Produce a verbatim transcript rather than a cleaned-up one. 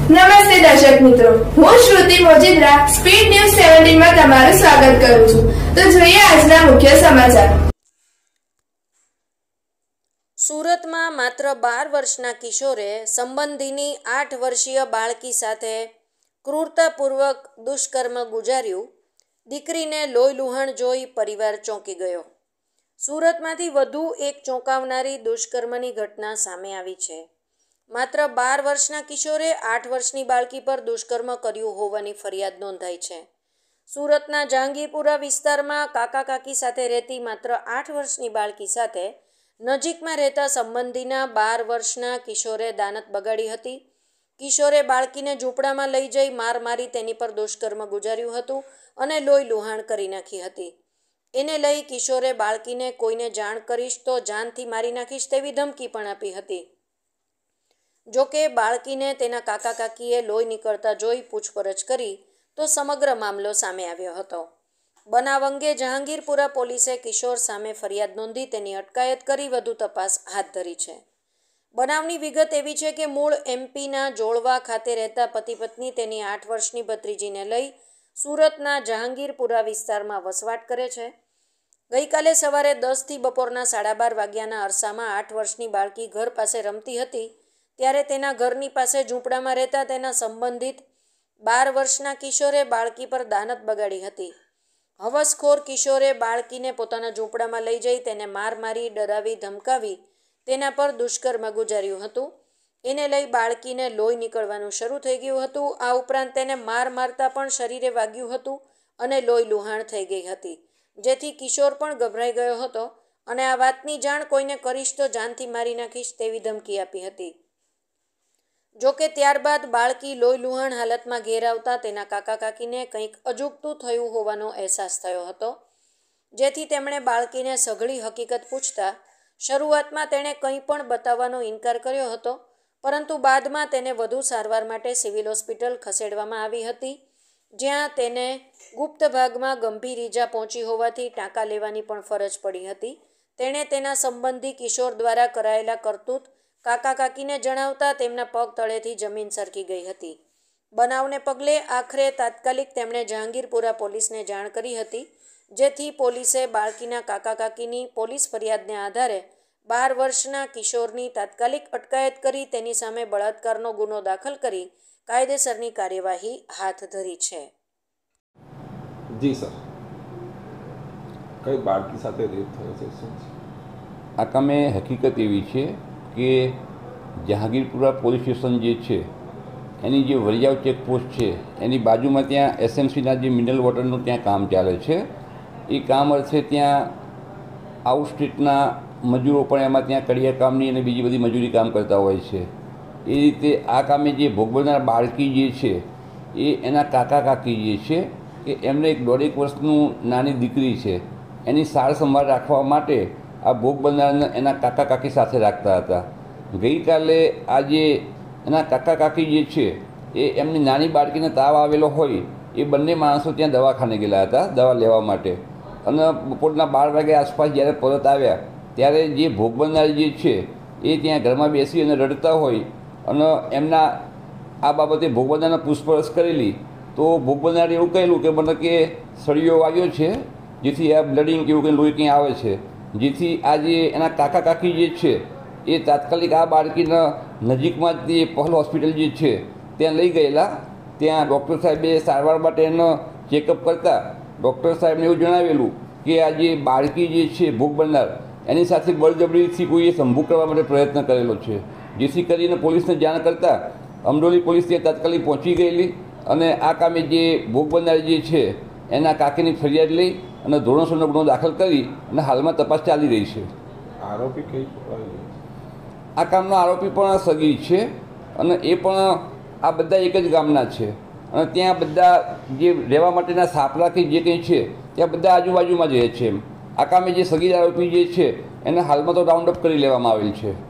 નમસ્તે દર્શક મિત્રો, હું શ્રુતિ મોજીદ્રા સ્પીડ ન્યૂઝ સત્તર માં તમારું સ્વાગત કરું છું। તો જોઈએ આજના મુખ્ય સમાચાર। સુરતમાં માત્ર બાર વર્ષના કિશોરે સંબંધીની આઠ વર્ષીય બાળકી સાથે ક્રૂરતાપૂર્વક દુષ્કર્મ ગુજાર્યું। દીકરીને લોહીલુહાણ જોઈ પરિવાર ચોંકી ગયો। સુરતમાંથી વધુ એક ચોંકાવનારી દુષ્કર્મની ઘટના સામે આવી છે। માત્ર બાર વર્ષના કિશોરે આઠ વર્ષની બાળકી પર દુષ્કર્મ કર્યું હોવાની ફરિયાદ નોંધાઈ છે। સુરતના જહાંગીરપુરા વિસ્તારમાં કાકા કાકી સાથે રહેતી માત્ર આઠ વર્ષની બાળકી સાથે નજીકમાં રહેતા સંબંધીના બાર વર્ષના કિશોરે દાનત બગાડી હતી। કિશોરે બાળકીને ઝૂંપડામાં લઈ જઈ માર મારી તેની પર દુષ્કર્મ ગુજાર્યું હતું અને લોહી લુહાણ કરી નાખી હતી। એને લઈ કિશોરે બાળકીને કોઈને જાણ કરીશ તો જાનથી મારી નાખીશ તેવી ધમકી પણ આપી હતી। જોકે બાળકીને તેના કાકા કાકીએ લોહી નીકળતા જોઈ પૂછપરછ કરી તો સમગ્ર મામલો સામે આવ્યો હતો। બનાવ અંગે જહાંગીરપુરા પોલીસે કિશોર સામે ફરિયાદ નોંધી તેની અટકાયત કરી વધુ તપાસ હાથ ધરી છે। બનાવની વિગત એવી છે કે મૂળ એમપીના જોળવા ખાતે રહેતા પતિ પત્ની તેની આઠ વર્ષની ભત્રીજીને લઈ સુરતના જહાંગીરપુરા વિસ્તારમાં વસવાટ કરે છે। ગઈકાલે સવારે દસથી બપોરના સાડા બાર વાગ્યાના અરસામાં આઠ વર્ષની બાળકી ઘર પાસે રમતી હતી ત્યારે તેના ઘરની પાસે ઝૂંપડામાં રહેતા તેના સંબંધિત બાર વર્ષના કિશોરે બાળકી પર દાનત બગાડી હતી। હવસખોર કિશોરે બાળકીને પોતાના ઝૂંપડામાં લઈ જઈ તેને માર મારી ડરાવી ધમકાવી તેના પર દુષ્કર્મ ગુજાર્યું હતું। એને લઈ બાળકીને લોહી નીકળવાનું શરૂ થઈ ગયું હતું। આ ઉપરાંત તેને માર મારતા પણ શરીરે વાગ્યું હતું અને લોહી લુહાણ થઈ ગઈ હતી, જેથી કિશોર પણ ગભરાઈ ગયો હતો અને આ વાતની જાણ કોઈને કરીશ તો જાનથી મારી નાખીશ તેવી ધમકી આપી હતી। જોકે ત્યારબાદ બાળકી લોહી લુહાણ હાલતમાં ઘેર આવતા તેના કાકા કાકીને કંઈક અજુગતું થયું હોવાનો અહેસાસ થયો હતો, જેથી તેમણે બાળકીને સઘળી હકીકત પૂછતા શરૂઆતમાં તેણે કંઈ પણ બતાવવાનો ઇનકાર કર્યો હતો, પરંતુ બાદમાં તેને વધુ સારવાર માટે સિવિલ હોસ્પિટલ ખસેડવામાં આવી હતી, જ્યાં તેને ગુપ્ત ભાગમાં ગંભીર ઈજા પહોંચી હોવાથી ટાંકા લેવાની પણ ફરજ પડી હતી। તેણે તેના સંબંધી કિશોર દ્વારા કરાયેલા કરતૂત કાકા કાકીને જણાવતા તેમના પગ તળેથી જમીન સરકી ગઈ હતી। બનાવને પગલે આખરે તાત્કાલિક તેમણે જહાંગીરપુરા પોલીસને જાણ કરી હતી, જેથી પોલીસે બાળકીના કાકા કાકીની પોલીસ ફરિયાદને આધારે બાર વર્ષના કિશોરની તાત્કાલિક અટકાયત કરી તેની સામે બળાત્કારનો ગુનો દાખલ કરી કાયદેસરની કાર્યવાહી હાથ ધરી છે। જી સર, કઈ બાળકી સાથે રેપ થયો છે? શું આ કામે હકીકત એવી છે કે જહાંગીરપુરા પોલીસ સ્ટેશન જે છે એની જે વરિયાવ ચેકપોસ્ટ છે એની બાજુમાં ત્યાં એસએમસીના જે મિનરલ વોટરનું ત્યાં કામ ચાલે છે। એ કામ અર્થે ત્યાં આઉટ સ્ટેટના મજૂરો પણ એમાં ત્યાં કડિયા કામની અને બીજી બધી મજૂરી કામ કરતા હોય છે। એ રીતે આ કામે જે ભોગ બનનાર બાળકી જે છે એ એના કાકા કાકી જે છે કે એમને એક દોઢેક વર્ષનું નાની દીકરી છે, એની સાર સંભાળ રાખવા માટે આ ભોગ બનનારને એના કાકા કાકી સાથે રાખતા હતા। ગઈકાલે આ જે એના કાકા કાકી જે છે એ એમની નાની બાળકીને તાવ આવેલો હોય એ બંને માણસો ત્યાં દવાખાને ગયેલા હતા દવા લેવા માટે, અને બપોરના બાર વાગ્યા આસપાસ જ્યારે પરત આવ્યા ત્યારે જે ભોગ બનનાર જે છે એ ત્યાં ઘરમાં બેસી અને રડતા હોય અને એમના આ બાબતે ભોગ બનનારને પૂછપરછ કરેલી તો ભોગ બનનારે એવું કહેલું કે મને કે સળિયો વાગ્યો છે, જેથી આ બ્લડિંગ કે એવું કંઈ લોહી કંઈ આવે છે, જેથી આ જે એના કાકા કાકી જે છે એ તાત્કાલિક આ બાળકીના નજીકમાં જ જે પહલ હોસ્પિટલ જે છે ત્યાં લઈ ગયેલા। ત્યાં ડૉક્ટર સાહેબે સારવાર માટે એનો ચેકઅપ કરતાં ડૉક્ટર સાહેબને એવું જણાવેલું કે આ જે બાળકી જે છે ભોગ બનનાર એની સાથે બળજબરીથી કોઈએ સંભોગ કરવા માટે પ્રયત્ન કરેલો છે, જેથી કરીને પોલીસને જાણ કરતાં અમરોલી પોલીસ ત્યાં તાત્કાલિક પહોંચી ગયેલી અને આ કામે જે ભોગ બનનાર જે છે એના કાકીની ફરિયાદ લઈ અને ધોરણસરનો ગુનો દાખલ કરી અને હાલમાં તપાસ ચાલી રહી છે। આરોપી કઈ આ કામનો આરોપી પણ સગીર છે અને એ પણ આ બધા એક જ ગામના છે અને ત્યાં બધા જે રહેવા માટેના સાપરા કે જે કંઈ છે ત્યાં બધા આજુબાજુમાં જ રહે છે। આ કામે જે સગીર આરોપી જે છે એને હાલમાં તો રાઉન્ડ અપ કરી લેવામાં આવેલ છે।